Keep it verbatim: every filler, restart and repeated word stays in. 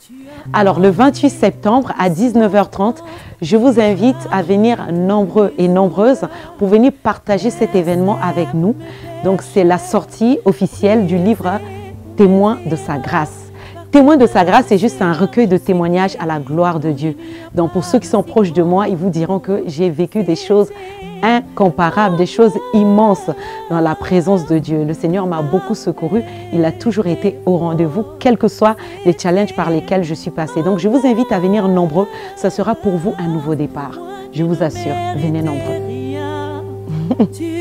Alors, le vingt-huit septembre à dix-neuf heures trente, je vous invite à venir nombreux et nombreuses pour venir partager cet événement avec nous. Donc, c'est la sortie officielle du livre Témoins de sa grâce. Témoins de sa grâce, c'est juste un recueil de témoignages à la gloire de Dieu. Donc, pour ceux qui sont proches de moi, ils vous diront que j'ai vécu des choses incomparables, des choses immenses dans la présence de Dieu. Le Seigneur m'a beaucoup secouru. Il a toujours été au rendez-vous, quels que soient les challenges par lesquels je suis passée. Donc, je vous invite à venir nombreux. Ce sera pour vous un nouveau départ. Je vous assure, venez nombreux.